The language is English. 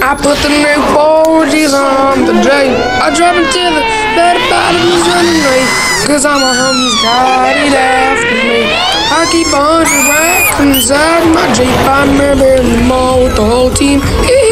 I put the new 40s on the J. I drive into the better bottoms underneath, cause all my homies got it after me. I keep 100 racks inside my Jeep. I'm in the mall with the whole team.